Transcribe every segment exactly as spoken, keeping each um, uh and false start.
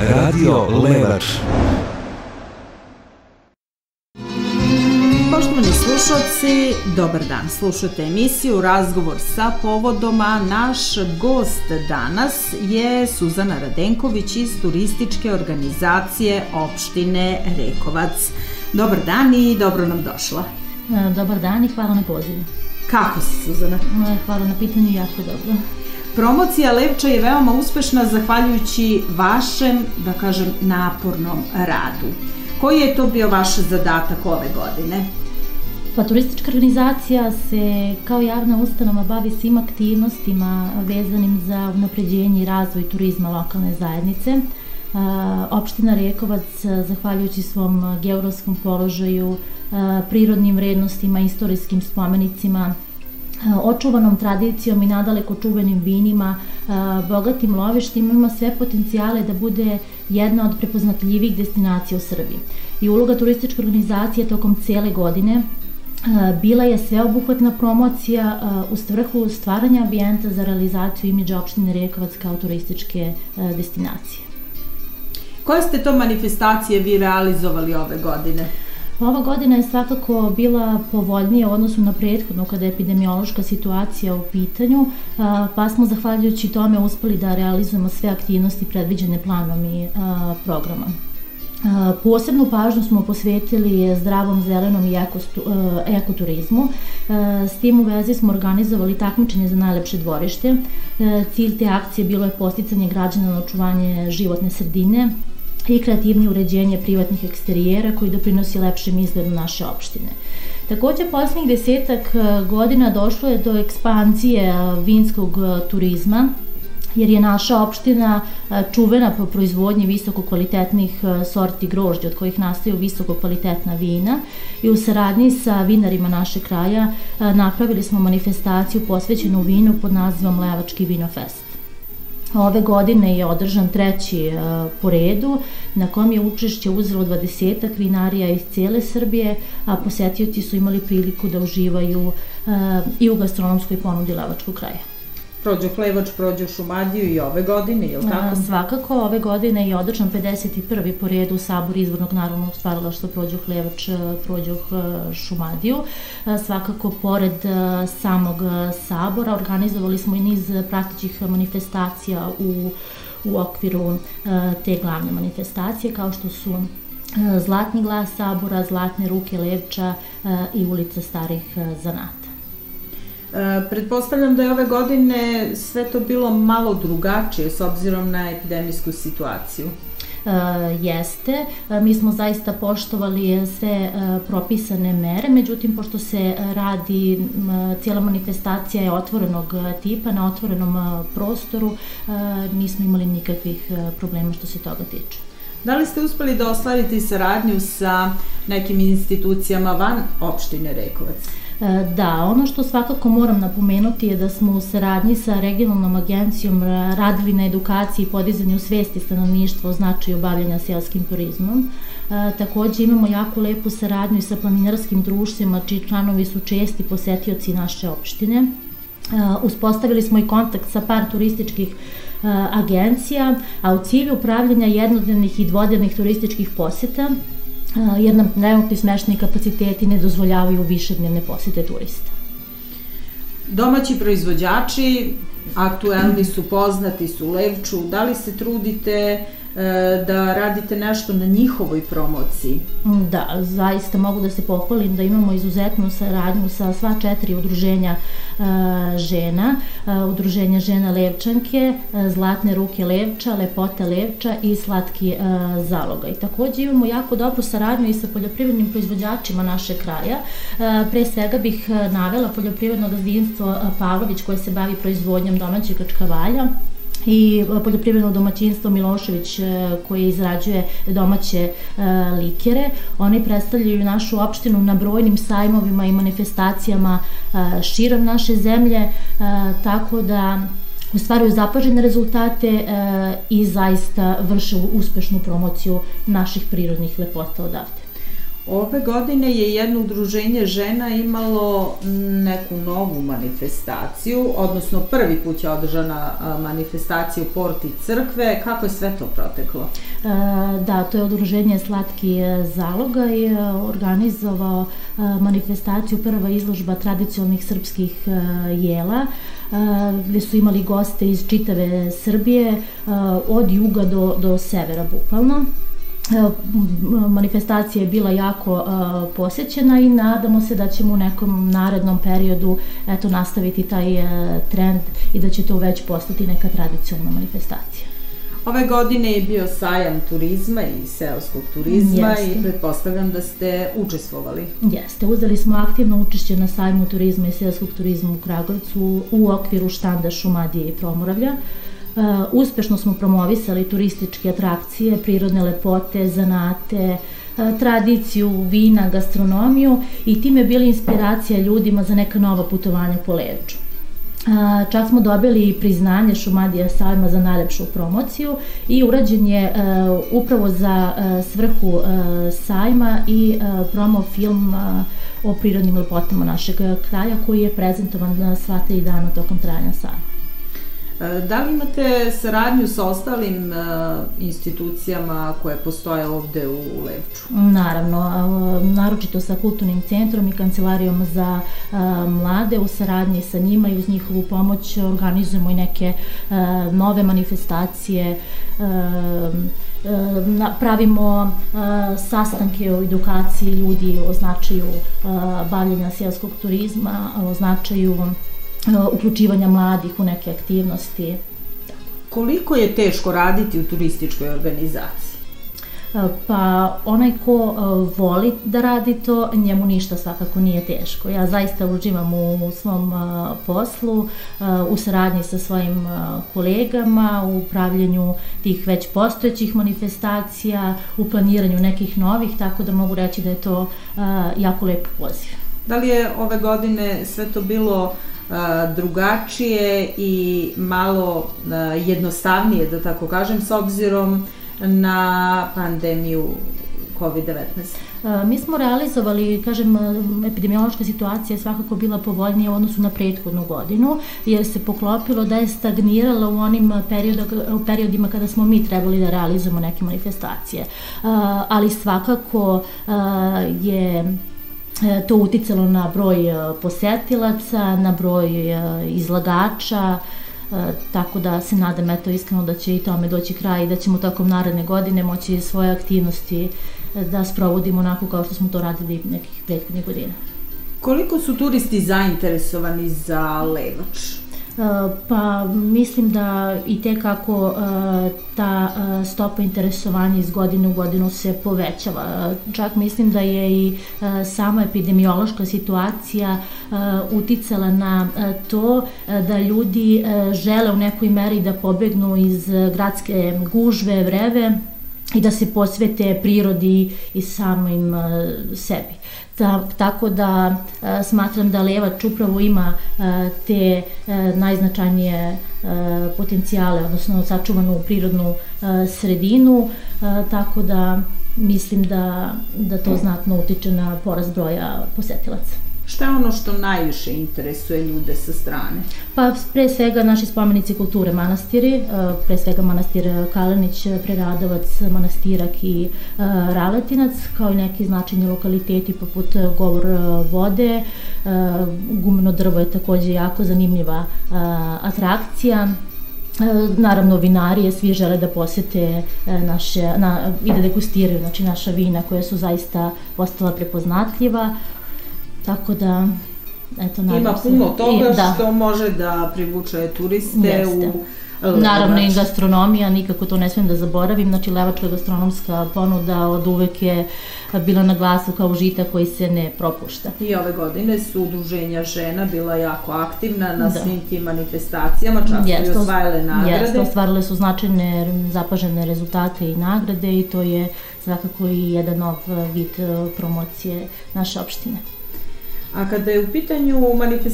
Radio Levač. Poštovani slušalci, dobar dan. Slušate emisiju Razgovor sa povodom, a naš gost danas je Suzana Radenković iz turističke organizacije opštine Rekovac. Dobar dan i dobro nam došla. Dobar dan i hvala na pozivu. Kako si, Suzana? Hvala na pitanju, jako dobro. Promocija Levča je veoma uspešna zahvaljujući vašem, da kažem, napornom radu. Koji je to bio vaš zadatak ove godine? Pa, turistička organizacija se kao javna ustanova bavi svim aktivnostima vezanim za unapređenje i razvoj turizma lokalne zajednice. Opština Rekovac, zahvaljujući svom geografskom položaju, prirodnim vrednostima, istorijskim spomenicima, očuvanom tradicijom i nadaleko čuvenim vinima, bogatim lovištima, ima sve potencijale da bude jedna od prepoznatljivih destinacija u Srbiji. I uloga turističke organizacije tokom cele godine bila je sveobuhvatna promocija u svrhu stvaranja ambijenta za realizaciju imidža opštine Rekovac kao turističke destinacije. Koje ste to manifestacije vi realizovali ove godine? Ova godina je svakako bila povoljnija u odnosu na prethodnu kada je epidemiološka situacija u pitanju, pa smo zahvaljujući tome uspeli da realizujemo sve aktivnosti predviđene planom i programom. Posebnu pažnju smo posvetili zdravom, zelenom i ekoturizmu. S tim u vezi smo organizovali takmičenje za najlepše dvorište. Cilj te akcije bilo je posticanje građana na očuvanje životne sredine i kreativnije uređenje privatnih eksterijera koji doprinosi lepšem izgledu naše opštine. Takođe, poslednjih desetak godina došlo je do ekspanzije vinskog turizma, jer je naša opština čuvena po proizvodnji visoko kvalitetnih sorti grožđa od kojih nastaju visoko kvalitetna vina, i u saradnji sa vinarima našeg kraja napravili smo manifestaciju posvećenu vinu pod nazivom Levački vinofest. Ove godine je održan treći po redu, na kom je učešće uzelo dvadesetak vinarija iz cele Srbije, a posetioci su imali priliku da uživaju i u gastronomskoj ponudi Levačkog kraja. Prođoh Levač, prođoh Šumadiju i ove godine, je li tako? Svakako, ove godine je održan pedeset prvi po redu Sabor izvornog narodnog stvaralaštva Prođoh Levač, Prođoh Šumadiju. Svakako, pored samog sabora, organizovali smo i niz pratećih manifestacija u, u okviru te glavne manifestacije, kao što su Zlatni glas sabora, Zlatne ruke Levča i ulica starih zanata. Pretpostavljam da je ove godine sve to bilo malo drugačije s obzirom na epidemijsku situaciju. Jeste, mi smo zaista poštovali sve propisane mere, međutim, pošto se radi, cijela manifestacija je otvorenog tipa, na otvorenom prostoru, nismo imali nikakvih problema što se toga tiče. Da li ste uspeli da ostvarite saradnju sa nekim institucijama van opštine Rekovac? Da, ono što svakako moram napomenuti je da smo u saradnji sa regionalnom agencijom radili na edukaciji i podizanju svesti stanovništva o značaju bavljenja selskim turizmom. Takođe imamo jako lepu saradnju i sa planinarskim društvima, čiji članovi su česti posetioci naše opštine. Uspostavili smo i kontakt sa par turističkih agencija, a u cilju upravljanja jednodnevnih i dvodnevnih turističkih poseta, jer nam trenutni smeštajni kapaciteti ne dozvoljavaju višednevne posete turista. Domaći proizvođači aktuelni su, poznati su u Levču. Da li se trudite da radite nešto na njihovoj promociji? Da, zaista mogu da se pohvalim da imamo izuzetnu saradnju sa sva četiri udruženja žena, udruženja žena Levčanke, Zlatne ruke Levča, Lepota Levča i Slatki zalogaj. Takođe imamo jako dobru saradnju i sa poljoprivrednim proizvođačima naše kraja. Pre svega bih navela poljoprivredno gazdinstvo Pavlović koje se bavi proizvodnjom domaćeg kačkavalja, i poljoprivredno domaćinstvo Milošević koje izrađuje domaće likere. Oni predstavljaju našu opštinu na brojnim sajmovima i manifestacijama širom naše zemlje, tako da ostvaruju zapažene rezultate i zaista vrše uspešnu promociju naših prirodnih lepota odavde. Ove godine je jedno udruženje žena imalo neku novu manifestaciju, odnosno prvi put je održana manifestacija u porti crkve. Kako je sve to proteklo? Da, to je udruženje Slatki zalogaj organizovao manifestaciju, prva izložba tradicionalnih srpskih jela, gde su imali goste iz čitave Srbije, od juga do, do severa bukvalno. Manifestacija je bila jako posećena i nadamo se da ćemo u nekom narednom periodu eto, nastaviti taj trend i da će to već postati neka tradicionalna manifestacija. Ove godine je bio sajam turizma i seoskog turizma. Jeste. I pretpostavljam da ste učestvovali. Jeste, uzeli smo aktivno učešće na sajmu turizma i seoskog turizma u Kragujevcu u okviru štanda Šumadije i Pomoravlja. Uh, uspešno smo promovisali turističke atrakcije, prirodne lepote, zanate, uh, tradiciju, vina, gastronomiju i time je bila inspiracija ljudima za neka nova putovanja po Levču. Uh, čak smo dobili priznanje Šumadija sajma za najlepšu promociju i urađen je uh, upravo za uh, svrhu uh, sajma i uh, promo film uh, o prirodnim lepotama našeg kraja koji je prezentovan sva tri dana tokom trajanja sajma. Da li imate saradnju sa ostalim institucijama koje postoje ovde u Levču? Naravno, naročito sa Kulturnim centrom i Kancelarijom za mlade. U saradnji sa njima i uz njihovu pomoć organizujemo i neke nove manifestacije, pravimo sastanke o edukaciji ljudi, o značaju bavljenja seoskog turizma, o značaju uključivanja mladih u neke aktivnosti. Koliko je teško raditi u turističkoj organizaciji? Pa onaj ko voli da radi to, njemu ništa svakako nije teško. Ja zaista uživam u svom poslu, u saradnji sa svojim kolegama, u upravljanju tih već postojećih manifestacija, u planiranju nekih novih, tako da mogu reći da je to jako lep poziv. Da li je ove godine sve to bilo drugačije i malo jednostavnije, da tako kažem, s obzirom na pandemiju kovid devetnaest? Mi smo realizovali, kažem, epidemiološka situacija je svakako bila povoljnija u odnosu na prethodnu godinu, jer se poklopilo da je stagnirala u onim periodima kada smo mi trebali da realizujemo neke manifestacije. Ali svakako je to uticalo na broj posetilaca, na broj izlagača, tako da se nadam eto iskreno da će i tome doći kraj i da ćemo tokom naredne godine moći svoje aktivnosti da sprovodimo onako kao što smo to radili nekih prethodnih godina. Koliko su turisti zainteresovani za Levač? Pa mislim da i tekako ta stopa interesovanja iz godine u godinu se povećava. Čak mislim da je i sama epidemiološka situacija uticala na to da ljudi žele u nekoj meri da pobegnu iz gradske gužve, vreve i da se posvete prirodi i samim sebi. Tako da smatram da Levač upravo ima te najznačajnije potencijale, odnosno sačuvanu prirodnu sredinu, tako da mislim da, da to znatno utiče na porast broja posetilaca. Šta je ono što najviše interesuje ljude sa strane? Pa pre svega naši spomenici kulture manastiri, pre svega manastir Kalenić, Preradovac, Manastirak i Raletinac, kao i neki značajni lokaliteti poput Govor vode. Gumeno drvo je takođe jako zanimljiva atrakcija. Naravno vinarije, svi žele da posete naše, na, i da degustiraju znači, naša vina koja su zaista postala prepoznatljiva. Tako da, eto, nadam Ima se. puno toga I, da. što može da privuče turiste. Jeste. U Levač. Naravno i gastronomija, nikako to ne smijem da zaboravim, znači levačka gastronomska ponuda od uvek je bila na glasu kao užitak koji se ne propušta. I ove godine su udruženja žena bila jako aktivna na da. svim tim manifestacijama, čak su i osvajale nagrade. Jeste, ostvarile su značajne zapažene rezultate i nagrade i to je svakako i jedan nov vid promocije naše opštine. A kada je u pitanju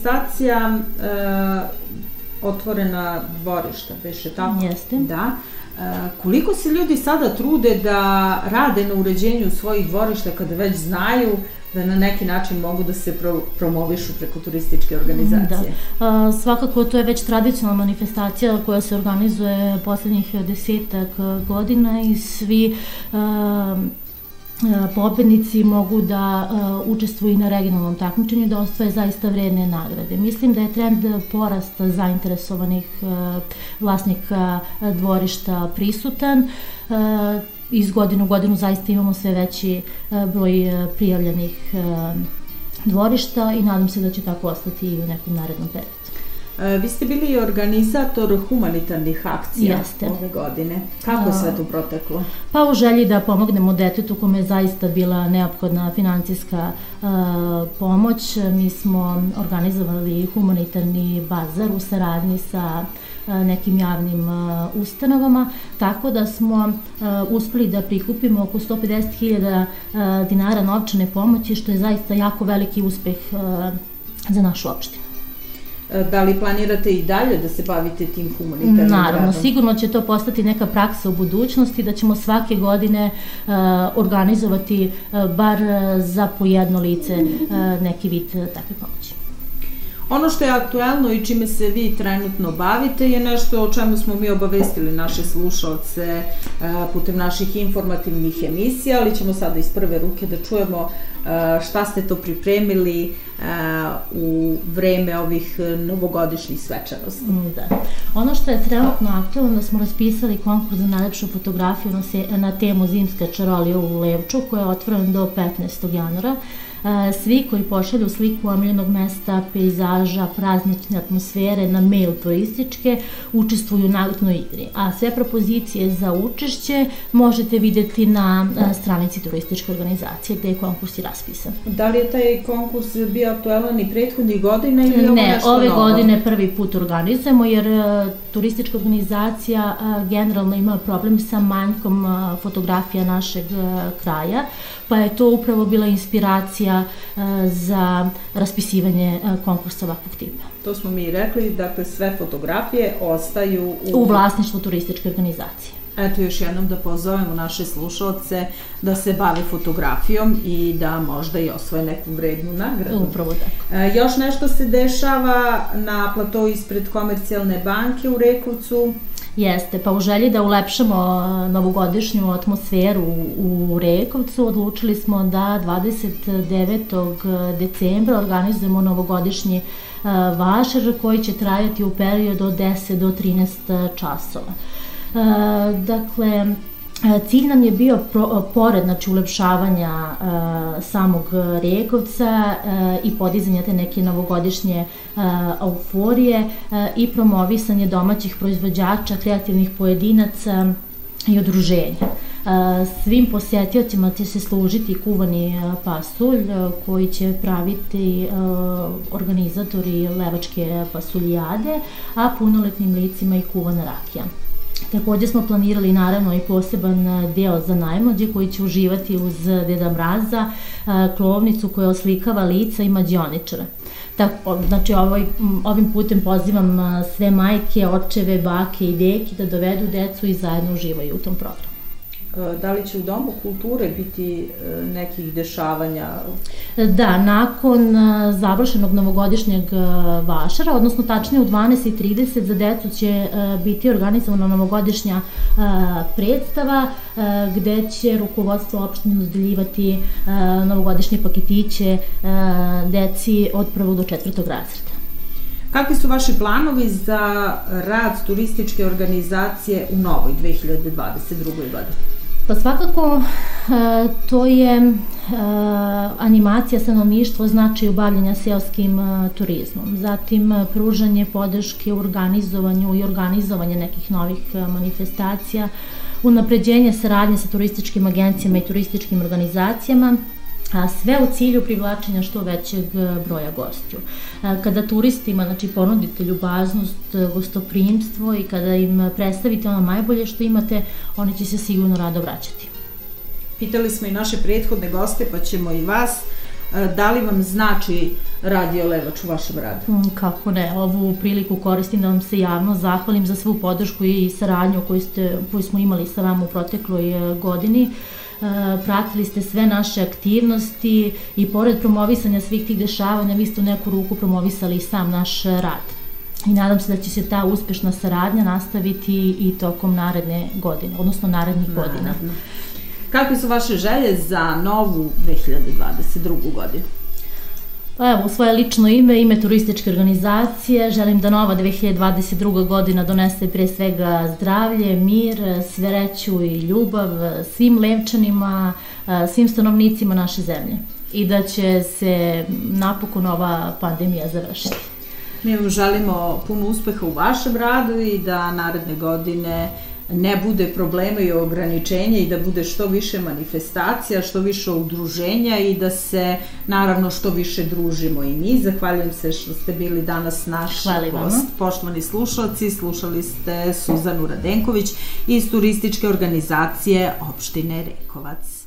manifestacija e, otvorena dvorišta, beše tako? Jeste. Da. Koliko se ljudi sada trude da rade na uređenju svojih dvorišta kada već znaju da na neki način mogu da se pro, promovišu preko turističke organizacije? Da. Svakako to je već tradicionalna manifestacija koja se organizuje poslednjih desetak godina i svi pobednici mogu da učestvuju na regionalnom takmičenju i da osvoje zaista vredne nagrade. Mislim da je trend porasta zainteresovanih vlasnika dvorišta prisutan. Iz godine u godinu zaista imamo sve veći broj prijavljenih dvorišta i nadam se da će tako ostati i u nekom narednom periodu. Vi ste bili i organizator humanitarnih akcija Jeste. ove godine. Kako je sve to proteklo? Pa u želji da pomognemo detetu kome je zaista bila neophodna financijska uh, pomoć, mi smo organizovali humanitarni bazar u saradnji sa uh, nekim javnim uh, ustanovama, tako da smo uh, uspeli da prikupimo oko sto pedeset hiljada uh, dinara novčane pomoći, što je zaista jako veliki uspeh uh, za našu opštinu. Da li planirate i dalje da se bavite tim humanitarnim radom? Naravno, sigurno će to postati neka praksa u budućnosti, da ćemo svake godine uh, organizovati uh, bar za po jedno lice uh, neki vid takve pomoći. Ono što je aktuelno i čime se vi trenutno bavite je nešto o čemu smo mi obavestili naše slušalce putem naših informativnih emisija, ali ćemo sada iz prve ruke da čujemo šta ste to pripremili u vreme ovih novogodišnjih svečanosti. Da. Ono što je trenutno aktuelno, da smo raspisali konkurs za najlepšu fotografiju na temu Zimska čarolija u Levču, koja je otvorena do petnaestog januara. Svi koji pošalju sliku omiljenog mesta, pejzaža, praznične atmosfere na mail turističke učestvuju u nagrادnoj igri, a sve propozicije za učešće možete videti na stranici turističke organizacije gde je konkurs i raspisan. Da li je taj konkurs bio aktualan i prethodnih godina ili je ovo ne, nešto novo? Ne, ove godine prvi put organizujemo jer turistička organizacija generalno ima problem sa manjkom fotografija našeg kraja, pa je to upravo bila inspiracija za raspisivanje konkursa ovakvog tipa. To smo mi rekli, dakle sve fotografije ostaju u... U vlasništvu turističke organizacije. Eto još jednom da pozovemo naše slušalce da se bave fotografijom i da možda i osvoje neku vrednu nagradu. Upravo tako. E, još nešto se dešava na platovu ispred Komercijalne banke u Rekovcu. Jeste, pa u želji da ulepšamo novogodišnju atmosferu u Rekovcu, odlučili smo da dvadeset devetog decembra organizujemo novogodišnji vašar koji će trajati u periodu od deset do trinaest časova. Dakle, cilj nam je bio, pored znači, ulepšavanja samog Rekovca i podizanja te neke novogodišnje euforije i promovisanje domaćih proizvođača, kreativnih pojedinaca i udruženja. Svim posetiocima će se služiti kuvani pasulj koji će praviti organizatori Levačke pasuljade, a punoletnim licima i kuvana rakija. Takođe smo planirali naravno i poseban deo za najmlađe koji će uživati uz Deda Mraza, klovnicu koja oslikava lica i mađioničara. Znači ovim putem pozivam sve majke, očeve, bake i deke da dovedu decu i zajedno uživaju u tom programu. Da li će u Domu kulture biti nekih dešavanja? Da, nakon završenog novogodišnjeg vašara, odnosno tačnije u dvanaest i trideset za decu će biti organizovana novogodišnja predstava gde će rukovodstvo opštine dodeljivati novogodišnje paketiće deci od prvog do četvrtog razreda. Kakvi su vaši planovi za rad turističke organizacije u novoj dve hiljade dvadeset drugoj godini? Pa svakako to je animacija stanovništva o značaju bavljenja seoskim turizmom, zatim pružanje podrške u organizovanju i organizovanje nekih novih manifestacija, unapređenje saradnje sa turističkim agencijama i turističkim organizacijama, a sve u cilju privlačenja što većeg broja gostiju. Kada turistima, znači, ponudite ljubaznost, gostoprimstvo i kada im predstavite ono najbolje što imate, oni će se sigurno rado vraćati. Pitali smo i naše prethodne goste, pa ćemo i vas. Da li vam znači Radio Levač u vašem radu? Kako ne, ovu priliku koristim da vam se javno zahvalim za svu podršku i saradnju koju, ste, koju smo imali sa vama u protekloj godini. Pratili ste sve naše aktivnosti i pored promovisanja svih tih dešavanja, vi ste u neku ruku promovisali i sam naš rad. I nadam se da će se ta uspešna saradnja nastaviti i tokom naredne godine, odnosno narednih godina. Kakve su vaše želje za novu dve hiljade dvadeset drugu godinu? Pa evo, u svoje lično ime, ime turističke organizacije, želim da nova dve hiljade dvadeset druga godina donese pre svega zdravlje, mir, svereću i ljubav svim Levčanima, svim stanovnicima naše zemlje i da će se napokon ova pandemija završiti. Mi vam želimo puno uspeha u vašem radu i da naredne godine ne bude problema i ograničenja i da bude što više manifestacija, što više udruženja i da se naravno što više družimo i mi. Zahvaljujem se što ste bili danas naš gost. Poštovani slušalci, slušali ste Suzanu Radenković iz turističke organizacije opštine Rekovac.